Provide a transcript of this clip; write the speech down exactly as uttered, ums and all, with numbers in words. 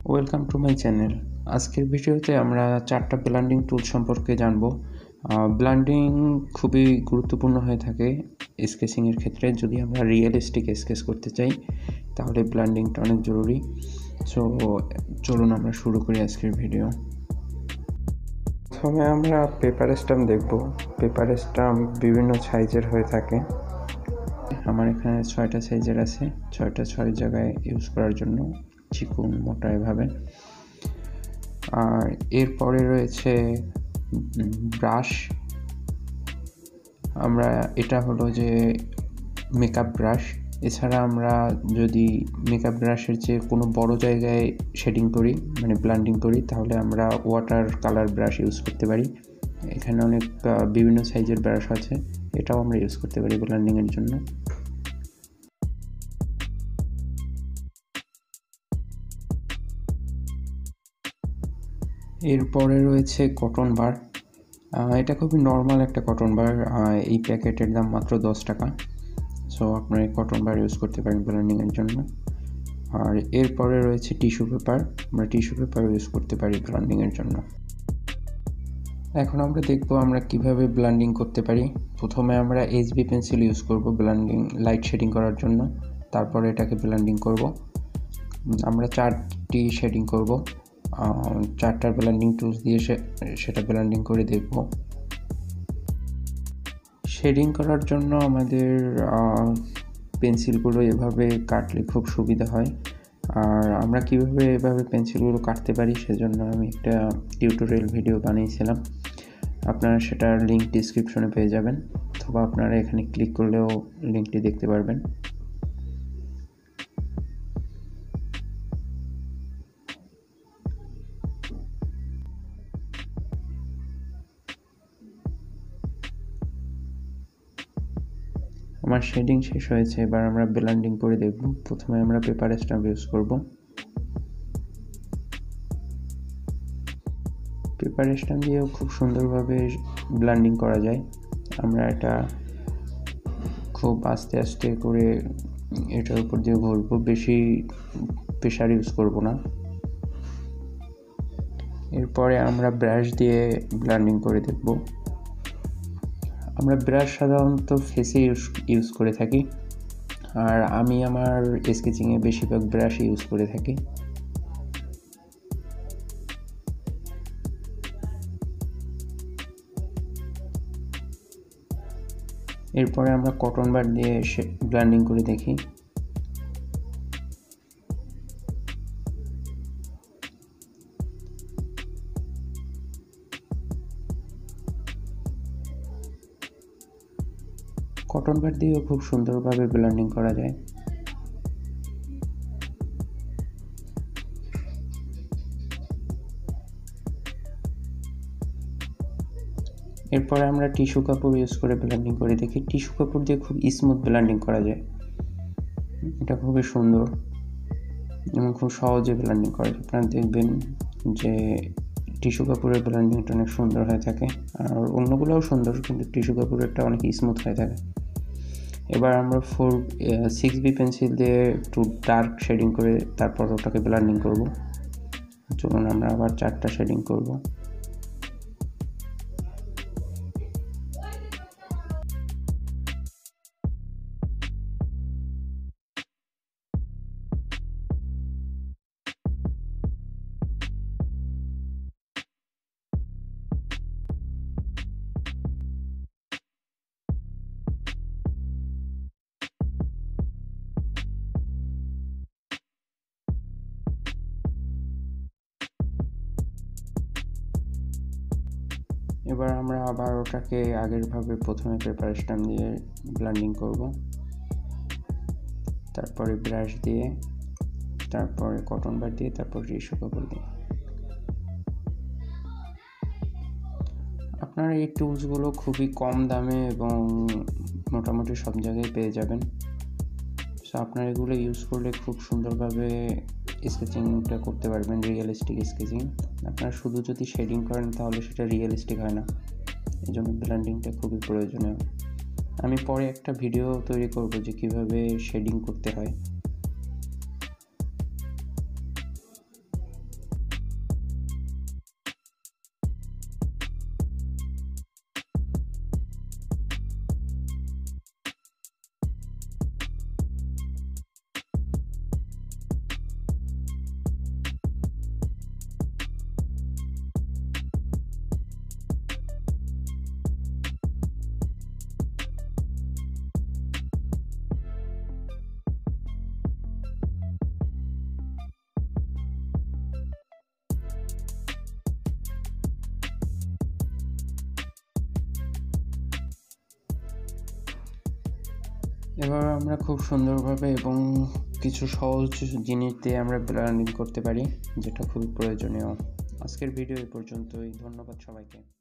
Welcome to my channel. আজকের ভিডিওতে আমরা চারটা ব্লেন্ডিং টুল সম্পর্কে জানব। ব্লেন্ডিং খুবই গুরুত্বপূর্ণ হয়ে থাকে স্কেচিংয়ের ক্ষেত্রে। যদি আমরা রিয়েলিস্টিক স্কেচ করতে চাই তাহলে ব্লেন্ডিংটা অনেক জরুরি। সো চলুন আমরা শুরু করি আজকের ভিডিও। প্রথমে আমরা পেপার স্ট্যাম্প দেখব। পেপার স্ট্যাম্প বিভিন্ন সাইজের হয়ে থাকে। আমার এখানে ছয়টা সাইজের আছে, ছয়টা ছয় জায়গায় ইউজ করার জন্য, চিকন মোটা এভাবে। আর এরপরে রয়েছে ব্রাশ। আমরা এটা হলো যে মেকআপ ব্রাশ। এছাড়া আমরা যদি মেকআপ ব্রাশের চেয়ে কোনো বড় জায়গায় শেডিং করি, মানে ব্লেন্ডিং করি, তাহলে আমরা ওয়াটার কালার ব্রাশ ইউজ করতে পারি। এখানে অনেক বিভিন্ন সাইজের ব্রাশ আছে, এটাও আমরা ইউজ করতে পারি ব্লেন্ডিংয়ের জন্য। এরপরে রয়েছে কটন বার। এটা খুবই নর্মাল একটা কটন বার। এই প্যাকেটের দাম মাত্র দশ টাকা। সো আপনারা এই কটন বার ইউজ করতে পারেন ব্লেন্ডিংয়ের জন্য। আর এরপরে রয়েছে টিস্যু পেপার। আমরা টিস্যু পেপার ইউজ করতে পারি ব্লেন্ডিংয়ের জন্য। এখন আমরা দেখব আমরা কিভাবে ব্লেন্ডিং করতে পারি। প্রথমে আমরা এইচবি পেন্সিল ইউজ করব ব্লেন্ডিং লাইট শেডিং করার জন্য। তারপরে এটাকে ব্লেন্ডিং করব। আমরা চারটি শেডিং করব, চারটার ব্লেন্ডিং টুলস দিয়ে সেটা ব্লেন্ডিং করে দেখব। শেডিং করার জন্য আমাদের পেন্সিলগুলো এভাবে কাটলে খুব সুবিধা হয়। আর আমরা কিভাবে এভাবে পেন্সিলগুলো কাটতে পারি সেজন্য আমি একটা টিউটোরিয়াল ভিডিও বানিয়েছিলাম। আপনারা সেটার লিঙ্ক ডিসক্রিপশনে পেয়ে যাবেন, অথবা আপনারা এখানে ক্লিক করলেও লিঙ্কটি দেখতে পারবেন। আমার শেডিং শেষ হয়েছে, এবার আমরা ব্লেন্ডিং করে দেখব। প্রথমে আমরা পেপার স্ট্যাম্প ইউজ করব। পেপার স্ট্যাম্প দিয়েও খুব সুন্দরভাবে ব্লেন্ডিং করা যায়। আমরা এটা খুব আস্তে আস্তে করে এটার উপর দিয়ে ঘুরবো, বেশি প্রেশার ইউজ করব না। এরপরে আমরা ব্রাশ দিয়ে ব্লেন্ডিং করে দেখব। আমরা ব্রাশ সাধারণত ফেসে ইউজ ইউজ করে থাকি, আর আমি আমার স্কেচিংয়ে বেশিরভাগ ব্রাশ ইউজ করে থাকি। এরপরে আমরা কটন বার দিয়ে ব্লেন্ডিং করে দেখি। কটন বার দিয়েও খুব সুন্দরভাবে ব্লেন্ডিং করা যায়। এরপরে আমরা টিস্যু কাপড় ইউজ করে ব্লেন্ডিং করে দেখি। টিস্যু কাপড় দিয়ে খুব স্মুথ ব্লেন্ডিং করা যায়। এটা খুবই সুন্দর এবং খুব সহজে ব্লেন্ডিং করা যায়। আপনারা দেখবেন যে টিস্যু কাপড়ের ব্লেন্ডিংটা অনেক সুন্দর হয়ে থাকে, আর অন্যগুলোও সুন্দর, কিন্তু টিস্যু কাপড়েরটা অনেক স্মুথ হয়ে থাকে। এবার আমরা ফোর সিক্স বি পেন্সিল দিয়ে একটু ডার্ক শেডিং করে তারপর ওটাকে ব্লেন্ডিং করব। চলুন আমরা আবার চারটা শেডিং করব। এবার আমরা আবার ওটাকে আগেরভাবে প্রথমে পেপার স্ট্যাম্প দিয়ে ব্লেন্ডিং করব, তারপরে ব্রাশ দিয়ে, তারপরে কটন বার দিয়ে, তারপর টিস্যু কাপড় দিয়ে। আপনারা এই টুলসগুলো খুবই কম দামে এবং মোটামুটি সব জায়গায় পেয়ে যাবেন। সো আপনারা এগুলো ইউজ করলে খুব সুন্দরভাবে স্কেচিংটা করতে পারবেন, রিয়েলিস্টিক স্কেচিং। আপনারা শুধু যদি শেডিং করেন তাহলে সেটা রিয়েলিস্টিক হয় না, এই জন্য ব্লেন্ডিংটা খুবই প্রয়োজনীয়। আমি পরে একটা ভিডিও তৈরি করব যে কিভাবে শেডিং করতে হয়। এবার আমরা খুব সুন্দরভাবে এবং কিছু সহজ জিনিস দিয়ে আমরা ব্লেন্ডিং করতে পারি, যেটা খুবই প্রয়োজনীয়। আজকের ভিডিও এই পর্যন্তই। ধন্যবাদ সবাইকে।